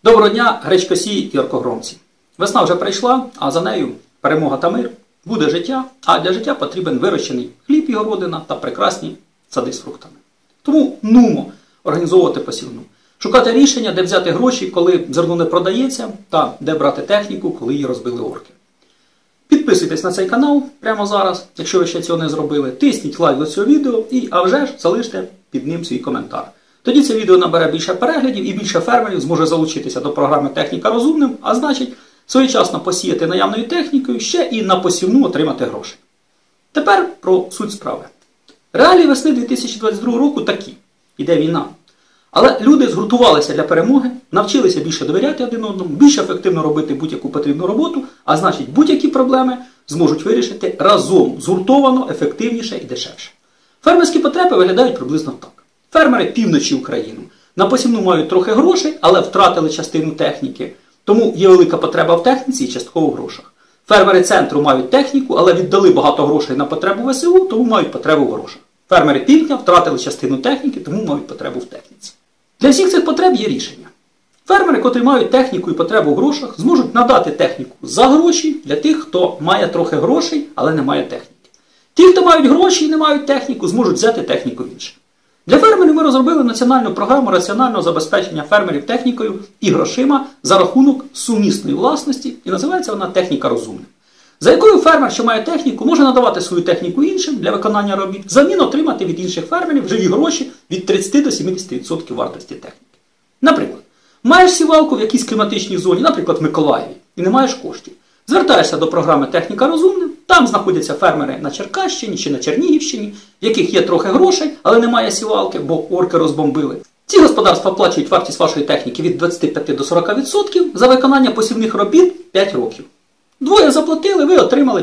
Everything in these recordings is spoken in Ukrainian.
Доброго дня, гречкосії і оркогромці. Весна вже прийшла, а за нею перемога та мир. Буде життя, а для життя потрібен вирощений хліб і городина та прекрасні сади з фруктами. Тому нумо організовувати посівну. Шукати рішення, де взяти гроші, коли зерно не продається, та де брати техніку, коли її розбили орки. Підписуйтесь на цей канал прямо зараз, якщо ви ще цього не зробили. Тисніть лайк до цього відео і, а вже ж, залиште під ним свій коментар. Тоді це відео набере більше переглядів і більше фермерів зможе залучитися до програми «Техніка розумним», а значить, своєчасно посіяти наявною технікою, ще і на посівну отримати гроші. Тепер про суть справи. Реалії весни 2022 року такі. Іде війна. Але люди згуртувалися для перемоги, навчилися більше довіряти один одному, більш ефективно робити будь-яку потрібну роботу, а значить будь-які проблеми зможуть вирішити разом, згуртовано, ефективніше і дешевше. Фермерські потреби виглядають приблизно так. Фермери півночі України на посівну мають трохи грошей, але втратили частину техніки, тому є велика потреба в техніці і частково в грошах. Фермери центру мають техніку, але віддали багато грошей на потребу ВСУ, тому мають потребу в грошах. Фермери півдня втратили частину техніки, тому мають потребу в техніці. Для всіх цих потреб є рішення. Фермери, котрі мають техніку і потребу в грошах, зможуть надати техніку за гроші для тих, хто має трохи грошей, але не має техніки. Ті, хто мають гроші і не мають техніку, зможуть взяти техніку в інших. Для фермерів ми розробили національну програму раціонального забезпечення фермерів технікою і грошима за рахунок сумісної власності, і називається вона «Техніка розумна», за якою фермер, що має техніку, може надавати свою техніку іншим для виконання робіт, взамін отримати від інших фермерів живі гроші від 30 до 70% вартості техніки. Наприклад, маєш сівалку в якійсь кліматичній зоні, наприклад в Миколаєві, і не маєш коштів. Звертаєшся до програми «Техніка розумна», там знаходяться фермери на Черкащині чи на Чернігівщині, в яких є трохи грошей, але немає сівалки, бо орки розбомбили. Ці господарства оплачують вартість вашої техніки від 25 до 40% за виконання посівних робіт 5 років. Двоє заплатили, ви отримали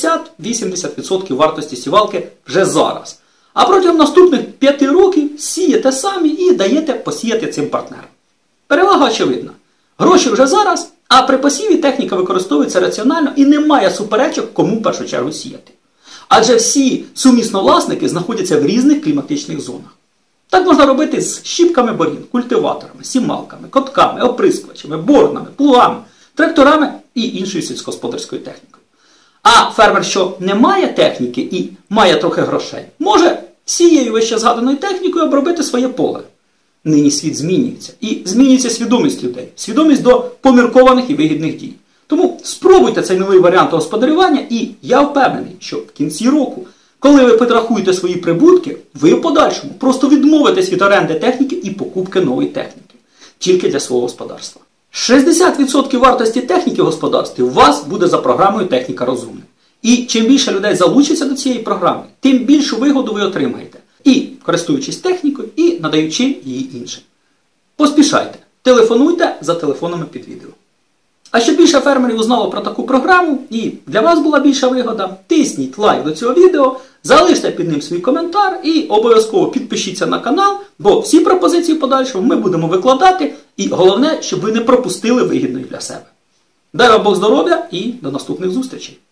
50-80% вартості сівалки вже зараз. А протягом наступних 5 років сієте самі і даєте посіяти цим партнерам. Перевага очевидна. Гроші вже зараз, а при посіві техніка використовується раціонально і немає суперечок, кому в першу чергу сіяти. Адже всі сумісновласники знаходяться в різних кліматичних зонах. Так можна робити з щіпками борін, культиваторами, сімалками, котками, оприскувачами, борнами, плугами, тракторами і іншою сільськогосподарською технікою. А фермер, що не має техніки і має трохи грошей, може сією вище згаданою технікою обробити своє поле. Нині світ змінюється. І змінюється свідомість людей. Свідомість до поміркованих і вигідних дій. Тому спробуйте цей новий варіант господарювання і я впевнений, що в кінці року, коли ви підрахуєте свої прибутки, ви в подальшому просто відмовитесь від оренди техніки і покупки нової техніки. Тільки для свого господарства. 60% вартості техніки в господарстві у вас буде за програмою «Техніка розумна». І чим більше людей залучиться до цієї програми, тим більшу вигоду ви отримаєте. І користуючись технікою, і надаючи її іншим. Поспішайте, телефонуйте за телефонами під відео. А щоб більше фермерів узнало про таку програму і для вас була більша вигода, тисніть лайк до цього відео, залиште під ним свій коментар і обов'язково підпишіться на канал, бо всі пропозиції подальшого ми будемо викладати і головне, щоб ви не пропустили вигідної для себе. Дай вам Бог здоров'я і до наступних зустрічей!